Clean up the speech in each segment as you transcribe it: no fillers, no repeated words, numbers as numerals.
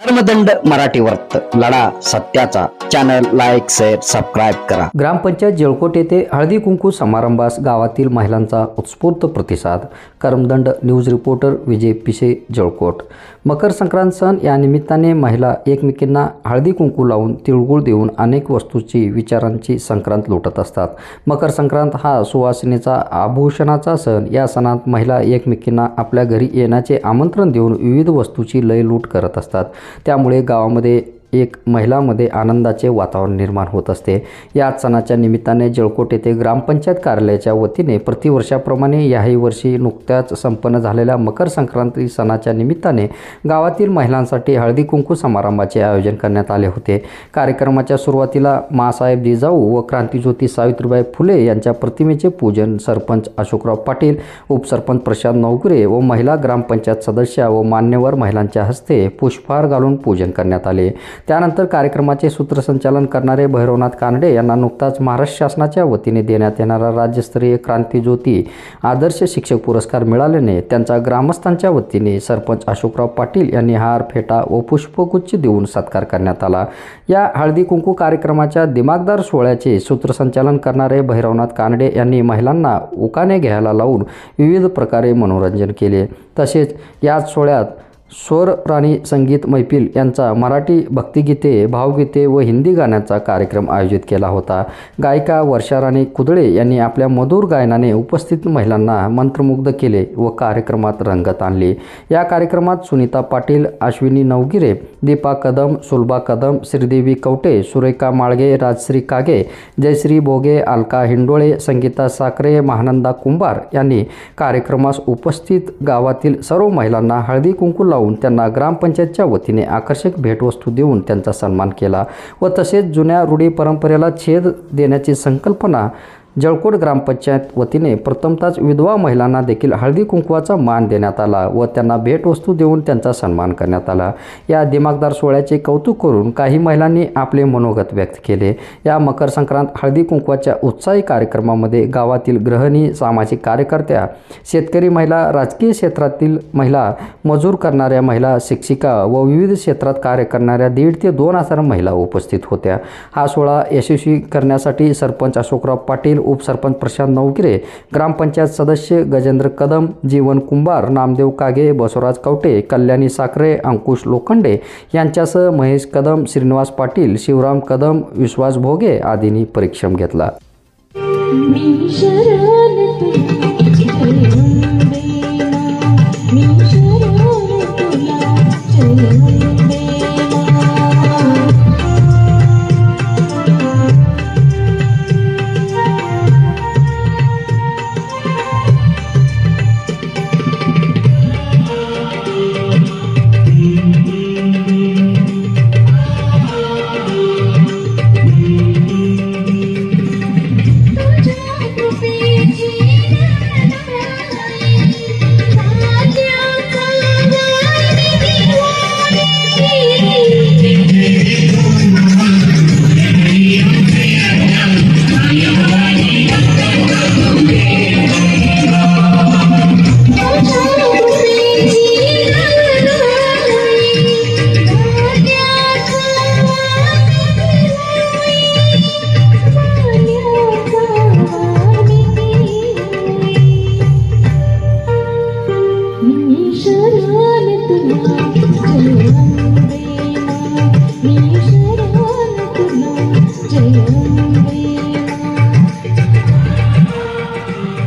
धर्मदंड मराठी वर्त लढा सत्याचा चॅनल लाईक शेअर सबस्क्राईब करा। ग्रामपंचायत जळकोट येथे हळदी कुंकू समारंभास गावातील महिलांचा उत्स्फूर्त प्रतिसाद। करमदंड न्यूज रिपोर्टर विजय पिसे जळकोट। मकर संक्रांत सण या निमित्ताने महिला एकमेकींना हळदी कुंकू लावून तिळगुळ देऊन अनेक वस्तूची विचारांची संक्रांत लुटत असतात। मकर संक्रांत हा सुवासिनीचा आभूषणाचा सण। या सणात महिला एकमेकींना आपल्या घरी येण्याचे आमंत्रण देऊन विविध वस्तूची लय लूट करत असतात। त्यामुळे गावामध्ये एक महिलांमध्ये आनंदाचे वातावरण निर्माण होत असते। या सणाच्या निमित्ताने जळकोट येथे ग्रामपंचायत कार्यालयाच्या वतीने प्रतिवर्षाप्रमाणे याही वर्षी नुकत्याच संपन्न झालेल्या मकर संक्रांती सणाच्या निमित्ताने गावातील महिलांसाठी हळदी कुंकू समारंभाचे आयोजन करण्यात आले होते। कार्यक्रमाच्या सुरुवातीला मासाहेब जिजाऊ व क्रांतिज्योती सावित्रीबाई फुले यांच्या प्रतिमेचे पूजन सरपंच अशोकराव पाटील, उपसरपंच प्रशांत नवगुरे व महिला ग्रामपंचायत सदस्या व मान्यवर महिलांच्या हस्ते पुष्पहार घालून पूजन करण्यात आले। त्यानंतर कार्यक्रमाचे सूत्रसंचालन करणारे भैरवनाथ कानडे यांना नुकताच महाराष्ट्र शासनाच्या वतीने देण्यात येणारा राज्यस्तरीय क्रांतिज्योती आदर्श शिक्षक पुरस्कार मिळाल्याने त्यांचा ग्रामस्थांच्या वतीने सरपंच अशोकराव पाटील यांनी हार, फेटा व पुष्पगुच्छ देऊन सत्कार करण्यात आला। या हळदी कुंकू कार्यक्रमाच्या दिमागदार सोहळ्याचे सूत्रसंचालन करणारे भैरवनाथ कानडे यांनी महिलांना उकाने घ्यायला लावून विविध प्रकारे मनोरंजन केले। तसेच याच सोहळ्यात स्वर राणी संगीत मैफिल यांचा मराठी भक्तिगीते, भावगीते व हिंदी गाण्यांचा कार्यक्रम आयोजित केला होता। गायिका वर्षाराणी कुदळे यांनी आपल्या मधुर गायनाने उपस्थित महिलांना मंत्रमुग्ध केले व कार्यक्रमात रंगत आणली। या कार्यक्रमात सुनीता पाटील, अश्विनी नवगिरे, दीपा कदम, सुलभा कदम, श्रीदेवी कवटे, सुरेखा माळगे, राजश्री कागे, जयश्री भोगे, अलका हिंडोळे, संगीता साखरे, महानंदा कुंभार यांनी कार्यक्रमास उपस्थित गावातील सर्व महिलांना हळदी कुंकू लावून त्यांना ग्रामपंचायतच्या वतीने आकर्षक भेटवस्तू देऊन त्यांचा सन्मान केला व तसेच जुन्या रूढी परंपरेला छेद देण्याची संकल्पना जळकोट ग्रामपंचायत वतीने प्रथमतःच विधवा महिलांना देखील हळदी कुंकवाचा मान देण्यात आला व त्यांना भेटवस्तू देऊन त्यांचा सन्मान करण्यात आला। या दिमागदार सोहळ्याचे कौतुक करून काही महिलांनी आपले मनोगत व्यक्त केले। या मकर संक्रांत हळदी कुंकवाच्या उत्साही कार्यक्रमामध्ये गावातील गृहिणी, सामाजिक कार्यकर्त्या, शेतकरी महिला, राजकीय क्षेत्रातील महिला, मजूर करणाऱ्या महिला, शिक्षिका व विविध क्षेत्रात कार्य करणाऱ्या 1,500 ते 2,000 महिला उपस्थित होत्या। हा सोहळा यशस्वी करण्यासाठी सरपंच अशोकराव पाटील, उपसरपंच प्रशांत नवगिरे, ग्रामपंचायत सदस्य गजेंद्र कदम, जीवन कुंभार, नामदेव कागे, बसवराज कवटे, कल्याणी साखरे, अंकुश लोखंडे यांच्यासह महेश कदम, श्रीनिवास पाटील, शिवराम कदम, विश्वास भोगे आदींनी परिश्रम घेतला।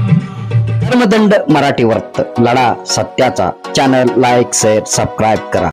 धर्मदंड मराठी वर्त लढा सत्याचा चॅनल लाईक शेअर सबस्क्राईब करा।